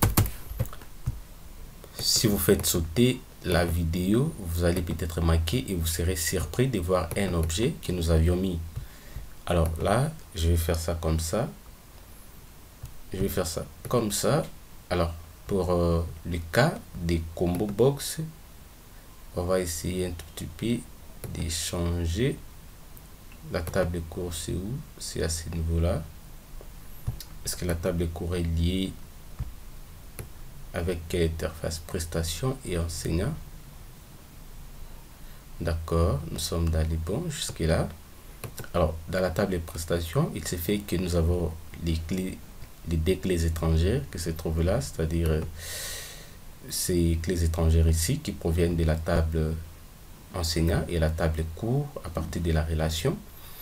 si vous faites sauter la vidéo, vous allez peut-être manquer et vous serez surpris de voir un objet que nous avions mis. Alors là, je vais faire ça comme ça. Je vais faire ça comme ça. Alors, pour euh, le cas des combo box, on va essayer un tout petit peu de changer. La table de cours, c'est où? C'est à ce niveau-là. Est-ce que la table de cours est liée avec interface prestation et enseignant? D'accord, nous sommes dans les bons jusque là. Alors dans la table de prestation, il se fait que nous avons les clés, les deux clés étrangères qui se trouvent là, c'est-à-dire euh, ces clés étrangères ici qui proviennent de la table enseignant et la table cours à partir de la relation.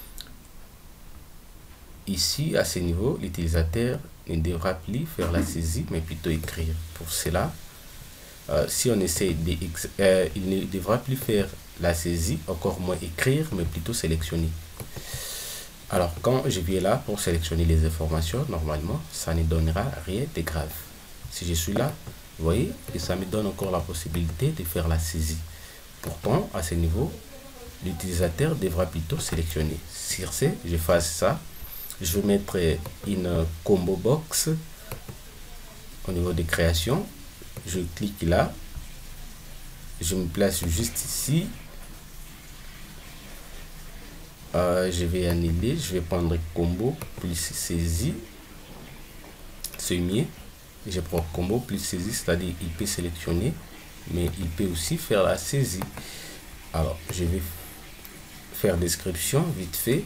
Ici à ce niveau, l'utilisateur ne devra plus faire la saisie mais plutôt écrire. Pour cela, euh, si on essaie de euh, il ne devra plus faire la saisie, encore moins écrire, mais plutôt sélectionner. Alors quand je viens là pour sélectionner les informations, normalement ça ne donnera rien de grave. Si je suis là, vous voyez, et ça me donne encore la possibilité de faire la saisie. Pourtant à ce niveau, l'utilisateur devra plutôt sélectionner. Sur ce, je fasse ça. Je vais mettre une combo box au niveau de création. Je clique là. Je me place juste ici. Euh, je vais annuler. Je vais prendre combo plus saisie. C'est mieux. Je prends combo plus saisie, c'est-à-dire il peut sélectionner, mais il peut aussi faire la saisie. Alors, je vais faire description vite fait.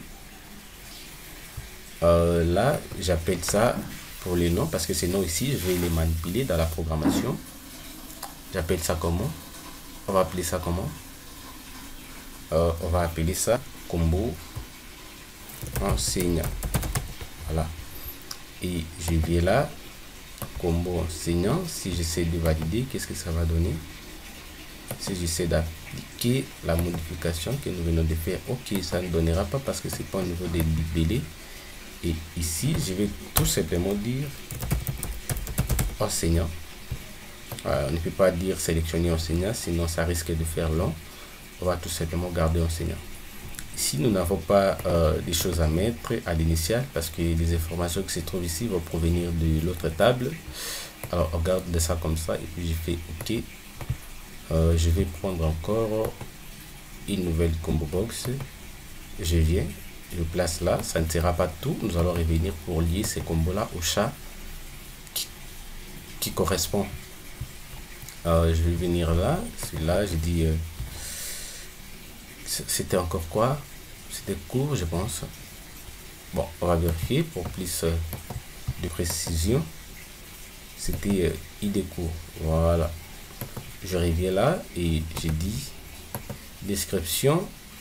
Euh, là j'appelle ça pour les noms parce que ces noms ici je vais les manipuler dans la programmation. J'appelle ça comment? On va appeler ça comment? euh, on va appeler ça combo enseignant. Voilà, et je viens là, combo enseignant. Si j'essaie de valider, qu'est-ce que ça va donner? Si j'essaie d'appliquer la modification que nous venons de faire, ok, ça ne donnera pas parce que c'est pas au niveau des libellés. Et ici, je vais tout simplement dire enseignant. Euh, on ne peut pas dire sélectionner enseignant, sinon ça risque de faire long. On va tout simplement garder enseignant. Ici, nous n'avons pas euh, des choses à mettre à l'initial parce que les informations qui se trouvent ici vont provenir de l'autre table. Alors, on garde de ça comme ça et puis je fais OK. Euh, je vais prendre encore une nouvelle combo box. Je viens. Je place là, ça ne sera pas tout. Nous allons revenir pour lier ces combos là au chat qui, qui correspond. Euh, je vais venir là, celui-là, je dis euh, c'était encore quoi? C'était court, je pense. Bon, on va vérifier pour plus euh, de précision. C'était euh, I D court. Voilà. Je reviens là et j'ai dit description.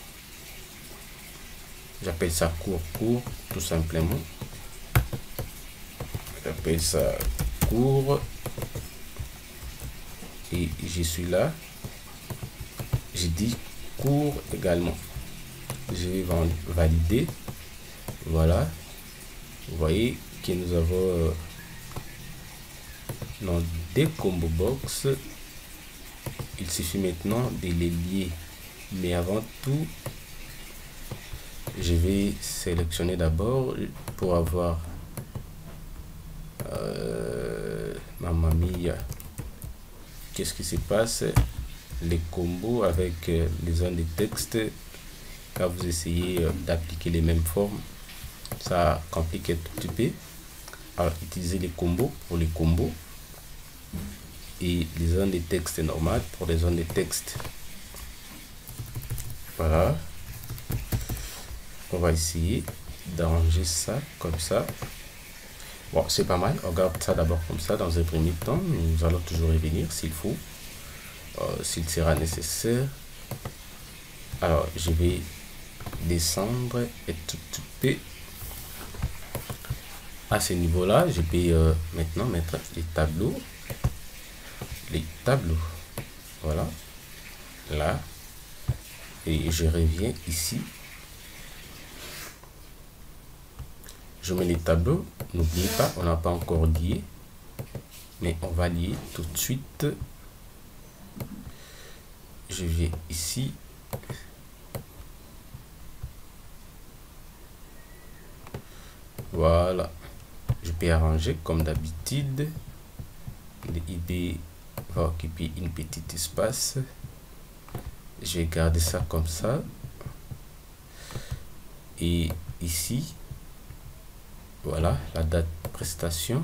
J'appelle ça court, court, tout simplement. J'appelle ça court. Et je suis là. J'ai dit court également. je vais valider. Voilà, vous voyez que nous avons euh, non, des combo box. Il suffit maintenant de les lier, mais avant tout je vais sélectionner d'abord pour avoir euh, mamma mia, qu'est-ce qui se passe, les combos avec euh, les zones de texte. Quand vous essayez euh, d'appliquer les mêmes formes, ça complique un tout petit peu. Alors utilisez les combos pour les combos et les zones de texte normales pour les zones de texte. Voilà, on va essayer d'arranger ça comme ça. Bon, c'est pas mal. On garde ça d'abord comme ça dans un premier temps. Nous allons toujours revenir s'il faut, euh, s'il sera nécessaire. Alors je vais descendre et tout, tout peu à ce niveau là. Je peux euh, maintenant mettre les tableaux, les tableaux, voilà, là, et je reviens ici, je mets les tableaux. N'oubliez pas, on n'a pas encore lié, mais on va lier tout de suite. Je viens ici, voilà, je peux arranger comme d'habitude. Le I B va occuper une petite espace. Je vais garder ça comme ça, et ici voilà la date prestation.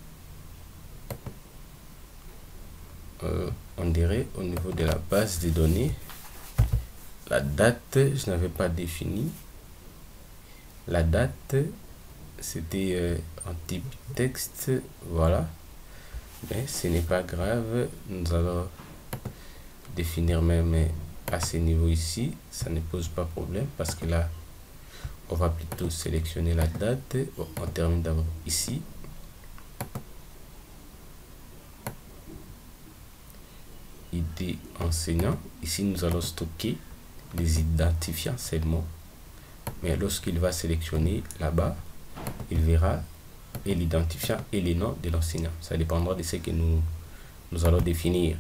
Euh, on dirait au niveau de la base des données, la date je n'avais pas défini. La date c'était euh, en type texte, voilà, mais ce n'est pas grave. Nous allons définir même à ce niveau ici, ça ne pose pas problème, parce que là on va plutôt sélectionner la date. Bon, on termine d'abord ici, I D enseignant. Ici nous allons stocker les identifiants seulement, mais lorsqu'il va sélectionner là-bas, il verra et l'identifiant et les noms de l'enseignant. Ça dépendra de ce que nous nous allons définir.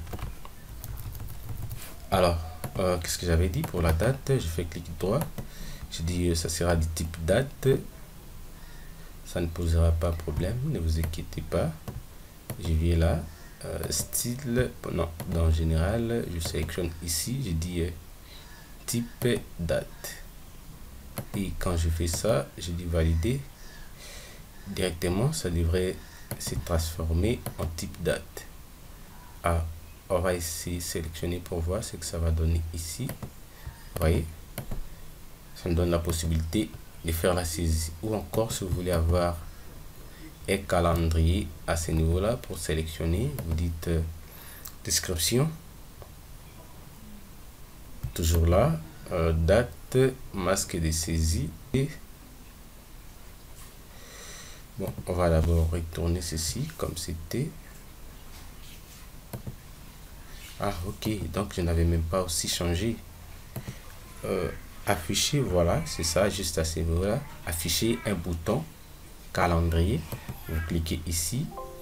Alors euh, qu'est-ce que j'avais dit pour la date? Je fais clic droit, je dis euh, ça sera du type date, ça ne posera pas problème, ne vous inquiétez pas. Je viens là, euh, style, non, dans général, je sélectionne ici, je dis euh, type date, et quand je fais ça, je dis valider. Directement ça devrait se transformer en type date. Ah, on va essayer de sélectionner pour voir ce que ça va donner ici. Vous voyez, ça nous donne la possibilité de faire la saisie, ou encore si vous voulez avoir un calendrier à ce niveau là, pour sélectionner, vous dites euh, description, toujours là, euh, date, masque de saisie, et bon, on va d'abord retourner ceci comme c'était. Ah ok, donc je n'avais même pas aussi changé. Euh, afficher, voilà, c'est ça, juste à ce niveau là, afficher un bouton calendrier. Vous cliquez ici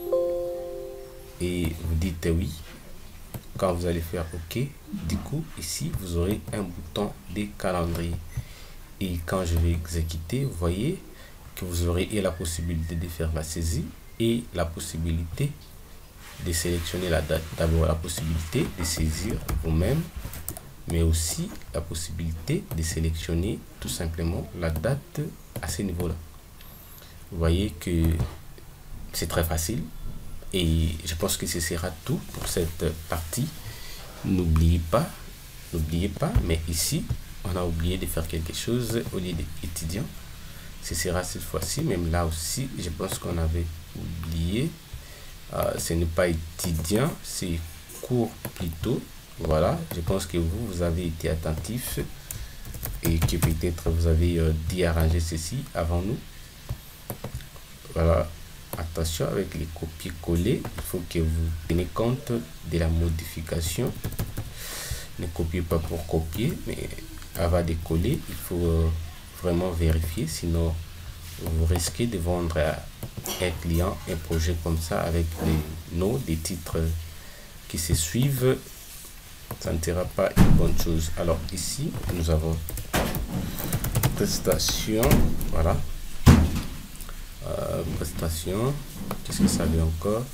et vous dites oui. Quand vous allez faire ok, du coup ici vous aurez un bouton de calendrier, et quand je vais exécuter, vous voyez que vous aurez et la possibilité de faire la saisie et la possibilité de sélectionner la date. D'abord la possibilité de saisir vous-même, mais aussi la possibilité de sélectionner tout simplement la date à ce niveau là. Vous voyez que c'est très facile, et je pense que ce sera tout pour cette partie. N'oubliez pas, n'oubliez pas, mais ici on a oublié de faire quelque chose au lieu d'étudiant. Ce sera cette fois-ci, même là aussi je pense qu'on avait oublié. Euh, ce n'est pas étudiant, c'est cours plutôt. Voilà, je pense que vous vous avez été attentif et que peut-être vous avez euh, dit arranger ceci avant nous. Voilà, attention avec les copier-coller, il faut que vous tenez compte de la modification. Ne copiez pas pour copier, mais elle va décoller. Il faut euh, vraiment vérifier, sinon vous risquez de vendre à un client un projet comme ça avec des noms, des titres qui se suivent. Ça ne sera pas une bonne chose. Alors ici nous avons prestation, voilà, euh, prestation, qu'est-ce que ça veut encore,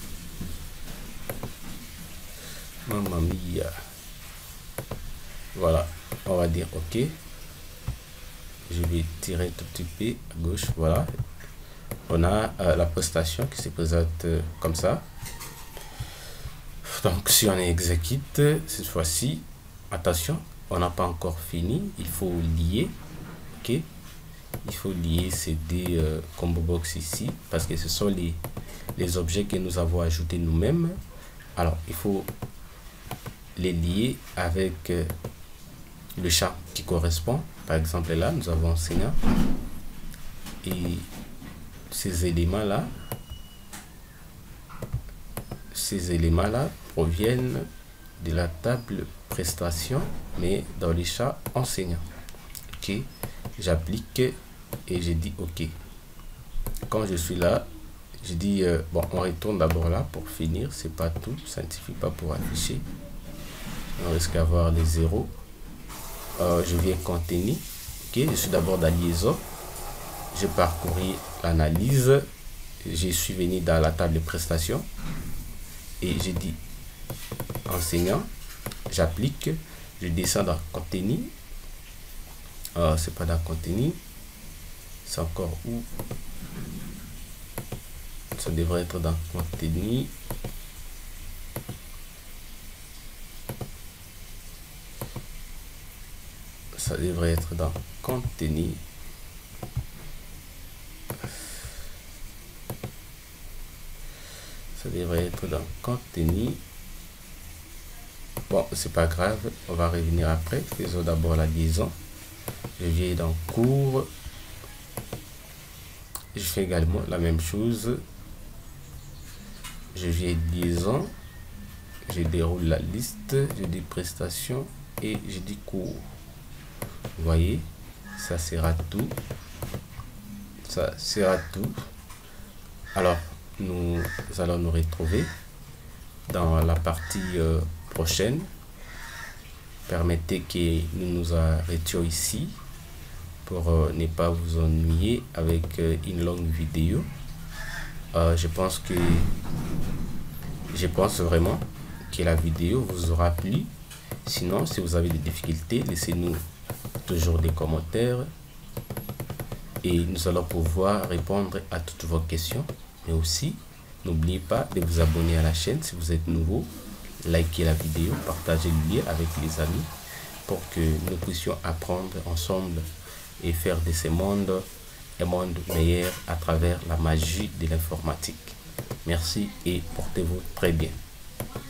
mamma mia, voilà, on va dire ok. Je vais tirer tout petit peu à gauche, voilà. On a euh, la prestation qui se présente euh, comme ça. Donc si on exécute cette fois-ci, attention, on n'a pas encore fini, il faut lier, ok. Il faut lier ces deux euh, combo box ici parce que ce sont les, les objets que nous avons ajoutés nous-mêmes. Alors il faut les lier avec euh, le champ qui correspond. Par exemple là nous avons enseignant et ces éléments là ces éléments là proviennent de la table prestation mais dans les champs enseignant. Ok, j'applique et je dis ok. Quand je suis là, je dis euh, bon, on retourne d'abord là pour finir, c'est pas tout, ça ne suffit pas pour afficher, on risque d'avoir les zéros. Euh, je viens contenir, ok, je suis d'abord dans la liaison, j'ai parcouru l'analyse, je suis venu dans la table de prestation et j'ai dit enseignant, j'applique, je descends dans contenu, euh, c'est pas dans contenu, c'est encore où, ça devrait être dans contenu, ça devrait être dans contenu, ça devrait être dans contenu. Bon, c'est pas grave, on va revenir après. Faisons d'abord la liaison. Je viens dans cours, je fais également la même chose, je viens liaison, je déroule la liste, je dis prestations et je dis cours. Vous voyez, ça sera tout, ça sera tout. Alors nous allons nous retrouver dans la partie euh, prochaine. Permettez que nous nous arrêtions ici pour euh, ne pas vous ennuyer avec euh, une longue vidéo. Euh, je pense que je pense vraiment que la vidéo vous aura plu. Sinon, si vous avez des difficultés, laissez-nous toujours des commentaires et nous allons pouvoir répondre à toutes vos questions. Mais aussi, n'oubliez pas de vous abonner à la chaîne si vous êtes nouveau. Likez la vidéo, partagez le lien avec les amis pour que nous puissions apprendre ensemble et faire de ce monde un monde meilleur à travers la magie de l'informatique. Merci et portez-vous très bien.